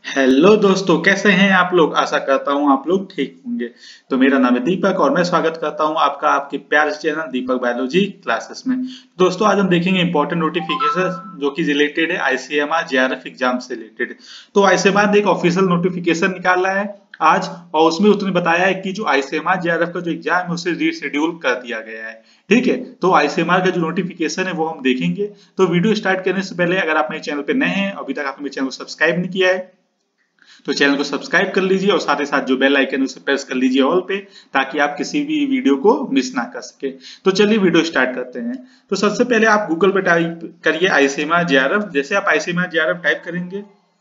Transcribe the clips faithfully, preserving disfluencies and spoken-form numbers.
Hello दोस्तों, कैसे हैं आप लोग। आशा करता हूं आप लोग ठीक होंगे। तो मेरा नाम है दीपक और मैं स्वागत करता हूं आपका आपके प्यारे चैनल दीपक बायोलॉजी क्लासेस में। दोस्तों, आज हम देखेंगे इंपॉर्टेंट नोटिफिकेशन जो कि रिलेटेड है आईसीएमआर जेआरएफ एग्जाम से रिलेटेड। तो आईसीएमआर ने एक ऑफिशियल नोटिफिकेशन निकाला है आज, और उसमें उसने बताया है कि जो आईसीएमआर जेआरएफ का जो एग्जाम है उसे रीशेड्यूल कर दिया गया है। ठीक है, तो आईसीएमआर का जो नोटिफिकेशन है वो हम देखेंगे। तो वीडियो स्टार्ट करने से पहले अगर आप मेरे चैनल पे नए हैं, अभी तक आपने मेरे चैनल को सब्सक्राइब नहीं किया है, तो चैनल को सब्सक्राइब कर लीजिए और साथ ही साथ जो बेल आइकन उसे प्रेस कर लीजिए ऑल पे, ताकि आप किसी भी वीडियो को मिस ना कर सके। तो चलिए वीडियो स्टार्ट करते हैं। तो सबसे पहले आप गूगल पे टाइप करिए आईसीएमआर जेआरएफ। जैसे आप आईसीएमआर जेआरएफ टाइप करेंगे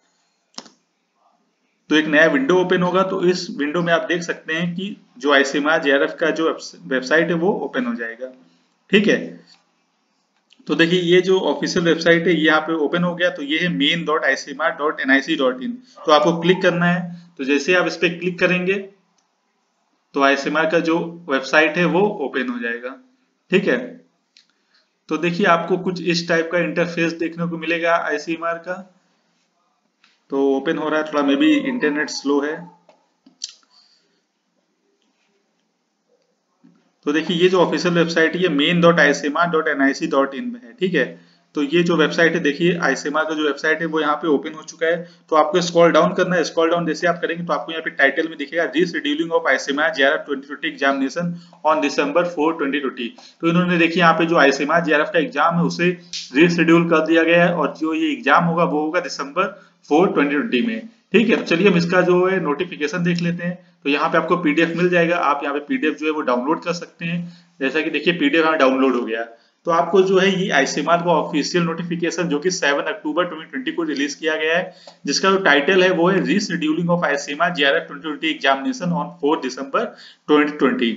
तो एक नया विंडो ओपन होगा। तो इस विंडो में आप देख सकते हैं कि जो आईसीएमआर जेआरएफ का जो वेबसाइट है वो ओपन हो जाएगा। ठीक है, तो देखिए ये जो ऑफिशियल वेबसाइट है ये यहाँ पे ओपन हो गया। तो ये है main dot I C M R dot N I C dot in. तो आपको क्लिक करना है। तो जैसे आप इस पर क्लिक करेंगे तो आईसीएमआर का जो वेबसाइट है वो ओपन हो जाएगा। ठीक है, तो देखिए आपको कुछ इस टाइप का इंटरफेस देखने को मिलेगा आईसीएमआर का। तो ओपन हो रहा है, थोड़ा मे बी इंटरनेट स्लो है। तो देखिए ये जो ऑफिशियल वेबसाइट है ये main dot I C M R dot N I C dot in में है। ठीक है, तो ये जो वेबसाइट है, देखिए आईसीएमआर का जो वेबसाइट है वो यहाँ पे ओपन हो चुका है। तो आपको स्क्रॉल डाउन करना है। स्क्रॉल डाउन जैसे आप करेंगे तो आपको यहाँ पे टाइटल में दिखेगा rescheduling of ICMR JRF twenty twenty examination on December four twenty twenty. तो इन्होंने देखिए यहाँ पे जो आईसीएमआर जेआरएफ का एग्जाम है उसे रीशेड्यूल कर दिया गया है, और जो ये एग्जाम होगा वो होगा दिसंबर फोर ट्वेंटी ट्वेंटी में। ठीक है, तो चलिए हम इसका जो है नोटिफिकेशन देख लेते हैं। तो यहाँ पे आपको पीडीएफ मिल जाएगा, आप यहाँ पे पीडीएफ जो है वो डाउनलोड कर सकते हैं। जैसा कि देखिए पीडीएफ यहाँ डाउनलोड हो गया। तो आपको जो है ये आईसीएमआर का ऑफिशियल नोटिफिकेशन जो कि सेवन अक्टूबर ट्वेंटी ट्वेंटी को रिलीज किया गया है, जिसका जो टाइटल है वो है rescheduling of ICMR JRF twenty twenty examination on four December twenty twenty.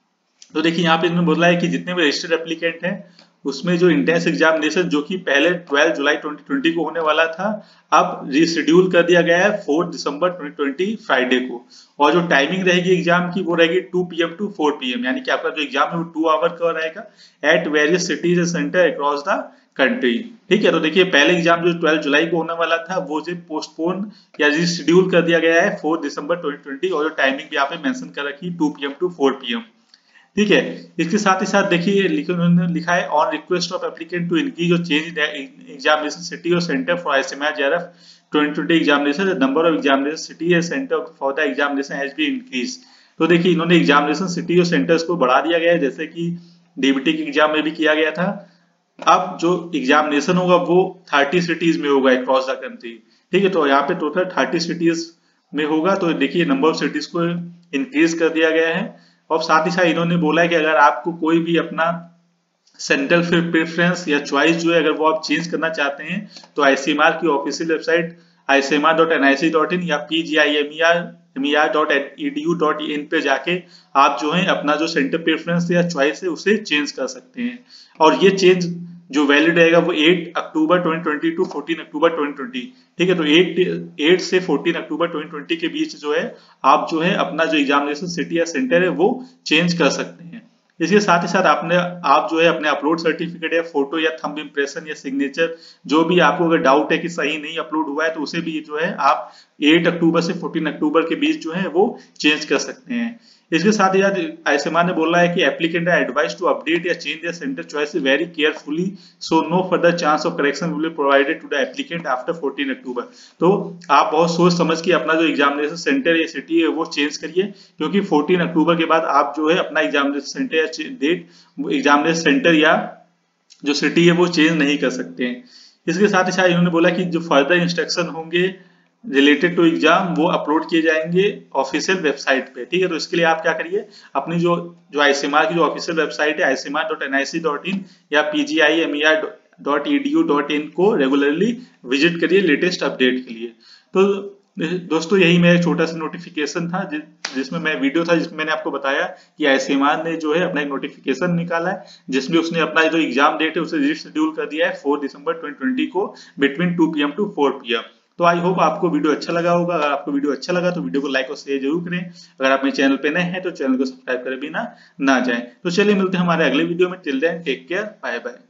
तो देखिए यहाँ पे इन्होंने बोला है कि जितने भी रजिस्टर्ड एप्लीकेंट हैं उसमें जो इंटेंस एग्जामिनेशन जो कि पहले ट्वेल्व जुलाई ट्वेंटी ट्वेंटी को होने वाला था, अब रिशेड्यूल कर दिया गया है four December twenty twenty Friday को। और जो टाइमिंग रहेगी एग्जाम की वो रहेगी two P M to four P M, यानी कि आपका जो एग्जाम है वो टू आवर का रहेगा at various cities and centre across the country. ठीक है, तो देखिए पहले एग्जाम जो ट्वेल्व जुलाई को होने वाला था वो जो पोस्टपोन या रिशेड्यूल कर दिया गया है फोर दिसंबर ट्वेंटी ट्वेंटी, और जो टाइमिंग भी यहाँ पे मेंशन कर रखी है two P M to four P M. ठीक है, इसके साथ ही साथ देखिए उन्होंने लिखा है on request of applicant to increase और चेंज एग्जामिनेशन सिटी और centre for ICMR JRF twenty twenty examination, the number of examination city and centre for the examination has been increase. तो देखिए इन्होंने एग्जामिनेशन सिटी और centres को बढ़ा दिया गया है, जैसे कि डीबीटी के एग्जाम में भी किया गया था। अब जो एग्जामिनेशन होगा वो थर्टी सिटीज में होगा अक्रॉस द कंट्री। ठीक है, तो यहाँ पे टोटल थर्टी सिटीज में होगा। तो देखिए नंबर ऑफ सिटीज को इंक्रीज कर दिया गया है। और साथ ही साथ इन्होंने बोला है कि अगर आपको कोई भी अपना सेंट्रल प्रेफरेंस या चॉइस जो है अगर वो आप चेंज करना चाहते हैं तो आईसीएमआर की official website I C M R dot N I C dot in या P G I M E R M E R dot E D U dot in पे जाके आप जो है अपना जो सेंटर प्रेफरेंस या चॉइस है उसे चेंज कर सकते हैं। और ये चेंज जो वैलिड रहेगा वो eight October twenty twenty to fourteen October twenty twenty. ठीक है, तो एट एट से फोर्टीन अक्टूबर ट्वेंटी ट्वेंटी के बीच जो है आप जो है अपना जो एग्जामिनेशन सिटी या सेंटर है वो चेंज कर सकते हैं। इसके साथ ही साथ आपने आप जो है अपने अपलोड सर्टिफिकेट या फोटो या थंब इम्प्रेशन या सिग्नेचर जो भी आपको अगर डाउट है कि सही नहीं अपलोड हुआ है तो उसे भी जो है आप एट अक्टूबर से फोर्टीन अक्टूबर के बीच जो है वो चेंज कर सकते हैं। इसके साथ ही आईसीएमआर ने बोला है कि applicant are advised to update या change their centre choice very carefully, so no further chance of correction will be provided to the applicant after fourteen October. तो आप बहुत सोच समझ के अपना जो एग्जामिनेशन सेंटर या सिटी है वो चेंज करिए, क्योंकि फोर्टीन अक्टूबर के बाद आप जो है अपना एग्जामिनेशन सेंटर या डेट एग्जामिनेशन सेंटर या जो सिटी है वो चेंज नहीं कर सकते हैं। इसके साथ ही साथ इन्होंने बोला कि जो फर्दर इंस्ट्रक्शन होंगे रिलेटेड टू एग्जाम वो अपलोड किए जाएंगे ऑफिशियल वेबसाइट पे। ठीक है, तो इसके लिए आप क्या करिए, अपनी जो जो आईसीएमआर की जो ऑफिशियल वेबसाइट है I C M R dot N I C dot in या P G I M E R dot E D U dot in को रेगुलरली विजिट करिए लेटेस्ट अपडेट के लिए। तो दोस्तों यही मेरा छोटा सा नोटिफिकेशन था जिसमें मैं वीडियो था जिसमें मैंने आपको बताया कि आईसीएमआर ने जो है अपना एक नोटिफिकेशन निकाला है जिसमें उसने अपना जो एग्जाम डेट है उसे रीशेड्यूल कर दिया है फोर दिसंबर ट्वेंटी ट्वेंटी को between two P M to four P M. तो आई होप आपको वीडियो अच्छा लगा होगा। अगर आपको वीडियो अच्छा लगा तो वीडियो को लाइक और शेयर जरूर करें। अगर आप मेरे चैनल पे नए हैं तो चैनल को सब्सक्राइब करे बिना ना जाएं। तो चलिए मिलते हैं हमारे अगले वीडियो में। Till then take care, bye bye.